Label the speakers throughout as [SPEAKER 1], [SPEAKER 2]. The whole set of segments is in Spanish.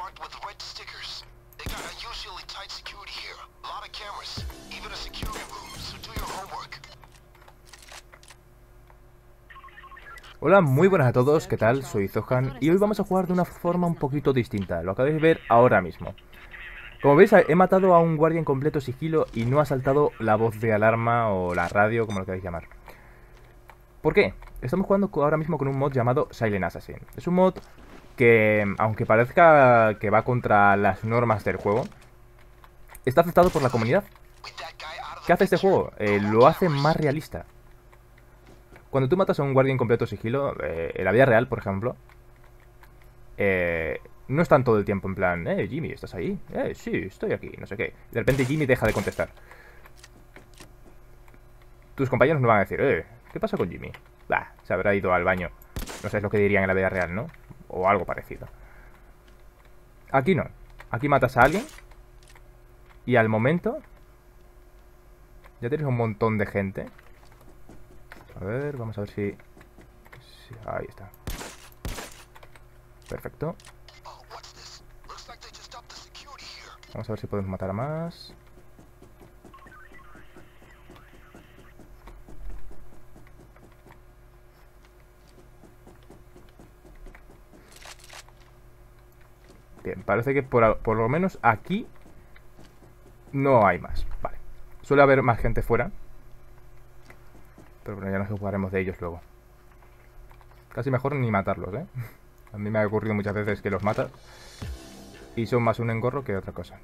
[SPEAKER 1] Hola, muy buenas a todos, ¿qué tal? Soy Zohan y hoy vamos a jugar de una forma un poquito distinta, lo acabáis de ver ahora mismo. Como veis, he matado a un guardia en completo sigilo y no ha saltado la voz de alarma o la radio, como lo queráis llamar. ¿Por qué? Estamos jugando ahora mismo con un mod llamado Silent Assassin. Es un mod que, aunque parezca que va contra las normas del juego, está aceptado por la comunidad. ¿Qué hace este juego? Lo hace más realista. Cuando tú matas a un guardia en completo sigilo, en la vida real, por ejemplo, no están todo el tiempo en plan, Jimmy, ¿estás ahí? Sí, estoy aquí, no sé qué. De repente Jimmy deja de contestar. Tus compañeros no van a decir, ¿qué pasa con Jimmy? Bah, se habrá ido al baño. No sé, es lo que dirían en la vida real, ¿no? O algo parecido. Aquí no. Aquí matas a alguien y al momento ya tienes un montón de gente. A ver, vamos a ver si... ahí está. Perfecto. Vamos a ver si podemos matar a más. Bien, parece que por lo menos aquí no hay más. Vale. Suele haber más gente fuera. Pero bueno, ya nos ocuparemos de ellos luego. Casi mejor ni matarlos, ¿eh? A mí me ha ocurrido muchas veces que los matas y son más un engorro que otra cosa.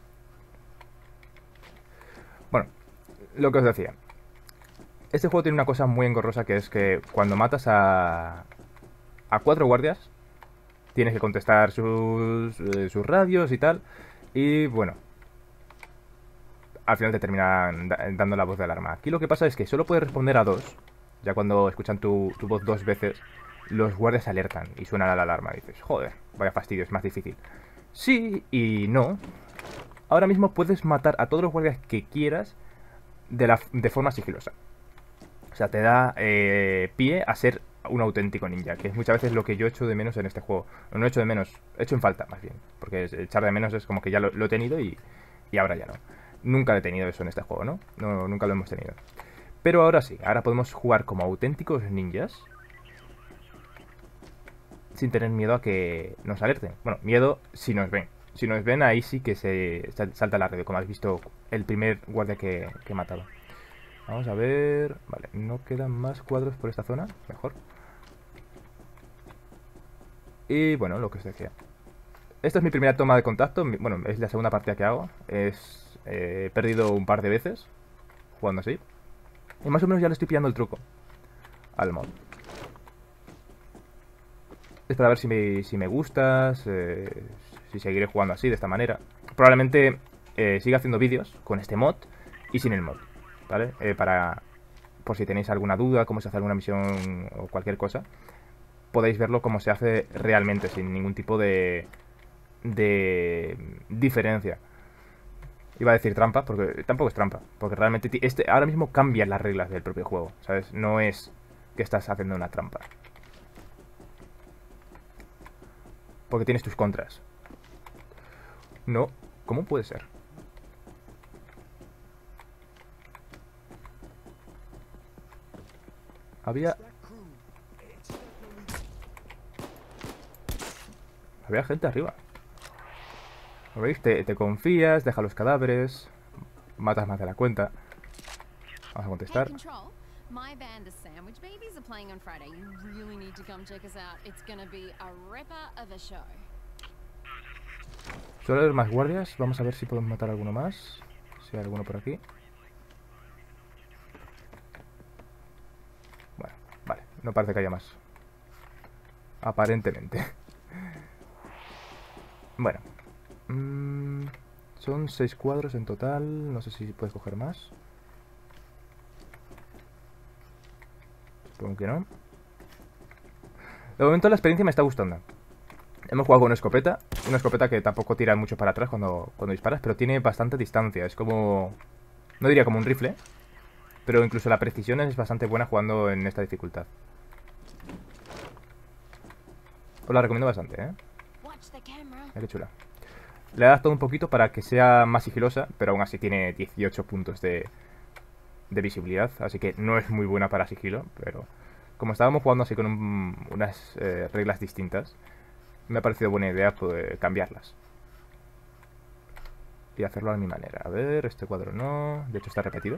[SPEAKER 1] Bueno, lo que os decía. Este juego tiene una cosa muy engorrosa, que es que cuando matas a 4 guardias, tienes que contestar sus radios y tal. Y bueno, al final te terminan dando la voz de alarma. Aquí lo que pasa es que solo puedes responder a 2. Ya cuando escuchan tu voz 2 veces, los guardias alertan y suena la alarma. Y dices, joder, vaya fastidio, es más difícil. Sí y no. Ahora mismo puedes matar a todos los guardias que quieras de forma sigilosa. O sea, te da pie a ser un auténtico ninja, que es muchas veces lo que yo echo de menos en este juego. No echo de menos, echo en falta más bien. Porque echar de menos es como que ya lo he tenido y ahora ya no. Nunca he tenido eso en este juego, ¿no? Nunca lo hemos tenido. Pero ahora sí, ahora podemos jugar como auténticos ninjas sin tener miedo a que nos alerten. Bueno, miedo si nos ven. Si nos ven, ahí sí que se salta la radio, como has visto el primer guardia que he matado. Vamos a ver... Vale, no quedan más cuadros por esta zona. Mejor. Y bueno, lo que os decía. Esta es mi primera toma de contacto. Bueno, es la segunda partida que hago. He perdido un par de veces jugando así. Y más o menos ya le estoy pillando el truco al mod. Es para ver si me gustas, si seguiré jugando así, de esta manera. Probablemente siga haciendo vídeos con este mod y sin el mod, ¿vale? Por si tenéis alguna duda, cómo se hace alguna misión o cualquier cosa, podéis verlo como se hace realmente, sin ningún tipo de diferencia. Iba a decir trampa, porque tampoco es trampa, porque realmente ahora mismo cambia las reglas del propio juego, ¿sabes? No es que estás haciendo una trampa. Porque tienes tus contras. No, ¿cómo puede ser? Había gente arriba. ¿Lo veis? Te confías, deja los cadáveres, matas más de la cuenta. Vamos a contestar.
[SPEAKER 2] My band, the Sandwich Babies, are playing on Friday. You really need to come check us out. It's gonna be a ripper of a show.
[SPEAKER 1] Suele haber más guardias. Vamos a ver si podemos matar a alguno más. Si hay alguno por aquí. Bueno, vale. No parece que haya más. Aparentemente. Bueno. Son 6 cuadros en total. No sé si puedes coger más. Supongo que no. De momento la experiencia me está gustando. Hemos jugado con una escopeta que tampoco tira mucho para atrás cuando disparas, pero tiene bastante distancia. Es como... no diría como un rifle, pero incluso la precisión es bastante buena jugando en esta dificultad. Os la recomiendo bastante, ¿eh? Mira qué chula. Le he adaptado un poquito para que sea más sigilosa, pero aún así tiene 18 puntos de visibilidad, así que no es muy buena para sigilo, pero como estábamos jugando así con unas reglas distintas, me ha parecido buena idea poder cambiarlas y hacerlo a mi manera. A ver, este cuadro no, de hecho está repetido.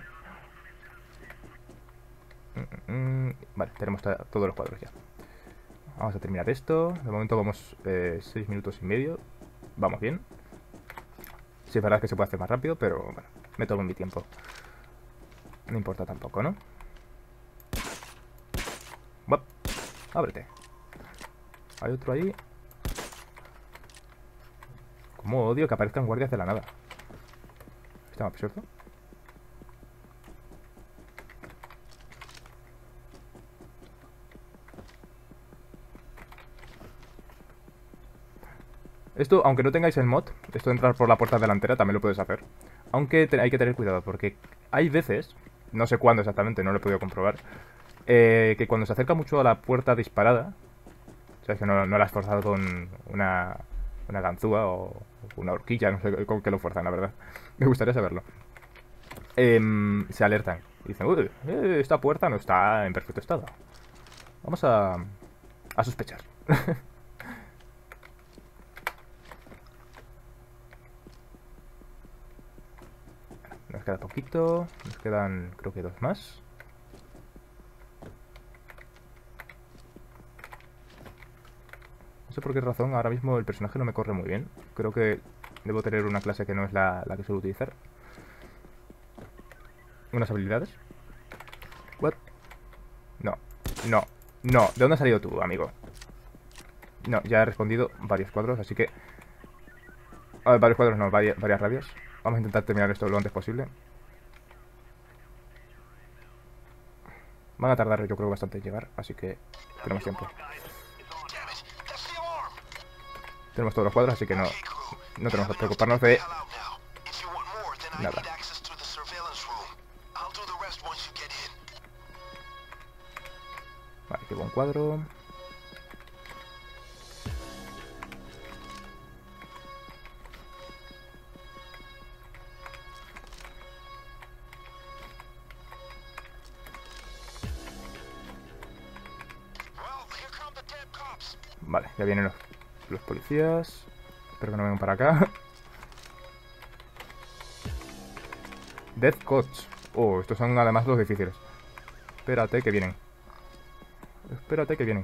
[SPEAKER 1] Vale, tenemos todos los cuadros ya. Vamos a terminar esto. De momento vamos 6 minutos y medio. Vamos bien. Sí, es verdad que se puede hacer más rápido, pero bueno, me tomo mi tiempo. No importa tampoco, ¿no? ¡Bop! Ábrete. Hay otro ahí. Como odio que aparezcan guardias de la nada. ¿Está más absurdo? Esto, aunque no tengáis el mod, esto de entrar por la puerta delantera también lo puedes hacer. Aunque hay que tener cuidado, porque hay veces, no sé cuándo exactamente, no lo he podido comprobar, que cuando se acerca mucho a la puerta disparada, o sea, que no la has forzado con una ganzúa o una horquilla, no sé con qué lo fuerzan, la verdad. Me gustaría saberlo. Se alertan y dicen, uy, esta puerta no está en perfecto estado. Vamos a sospechar. Nos queda poquito. Nos quedan, creo que 2 más. No sé por qué razón ahora mismo el personaje no me corre muy bien. Creo que debo tener una clase que no es la que suelo utilizar. Unas habilidades. What? No, no, no. ¿De dónde has salido tú, amigo? No, ya he respondido varios cuadros, así que... A ver, varios cuadros no, varias radios. Vamos a intentar terminar esto lo antes posible. Van a tardar, yo creo, bastante en llegar, así que tenemos tiempo. Tenemos todos los cuadros, así que no tenemos que preocuparnos de nada. Vale, qué buen cuadro. Vale, ya vienen los policías. Espero que no vengan para acá. Death Coach. Oh, estos son además los difíciles. Espérate que vienen. Espérate que vienen.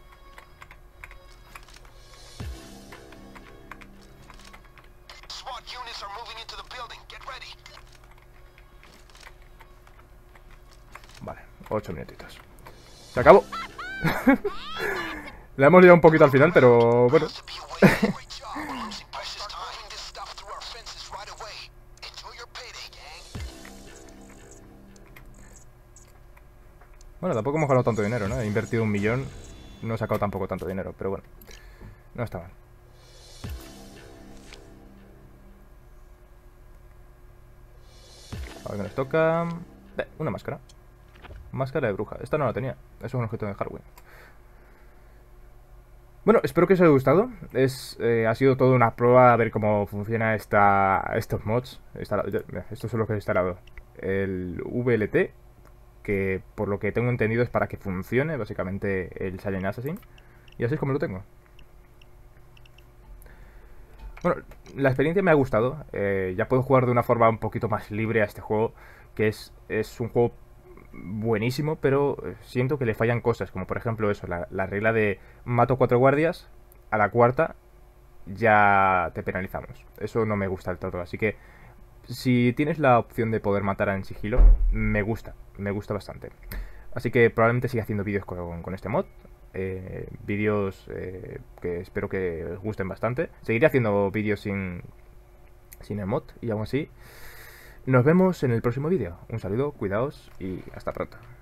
[SPEAKER 1] Vale, 8 minutitos. Se acabó. La hemos liado un poquito al final, pero bueno. Bueno, tampoco hemos ganado tanto dinero, ¿no? He invertido 1 millón. No he sacado tampoco tanto dinero, pero bueno. No está mal. A ver qué nos toca. Una máscara. Máscara de bruja. Esta no la tenía. Eso es un objeto de Halloween. Bueno, espero que os haya gustado. Ha sido toda una prueba a ver cómo funciona estos mods. Esto es lo que he instalado. El VLT, que por lo que tengo entendido es para que funcione básicamente el Silent Assassin. Y así es como lo tengo. Bueno, la experiencia me ha gustado. Ya puedo jugar de una forma un poquito más libre a este juego, que es un juego buenísimo, pero siento que le fallan cosas, como por ejemplo eso, la regla de mato 4 guardias, a la cuarta ya te penalizamos. Eso no me gusta del todo, así que si tienes la opción de poder matar en sigilo, me gusta bastante. Así que probablemente siga haciendo vídeos con este mod. Vídeos que espero que os gusten bastante. Seguiré haciendo vídeos sin el mod y aún así. Nos vemos en el próximo vídeo. Un saludo, cuidaos y hasta pronto.